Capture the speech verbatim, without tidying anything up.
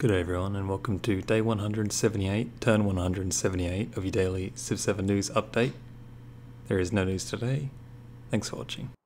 Good day everyone, and welcome to day one hundred seventy-eight, turn one hundred seventy-eight of your daily Civ seven news update. There is no news today. Thanks for watching.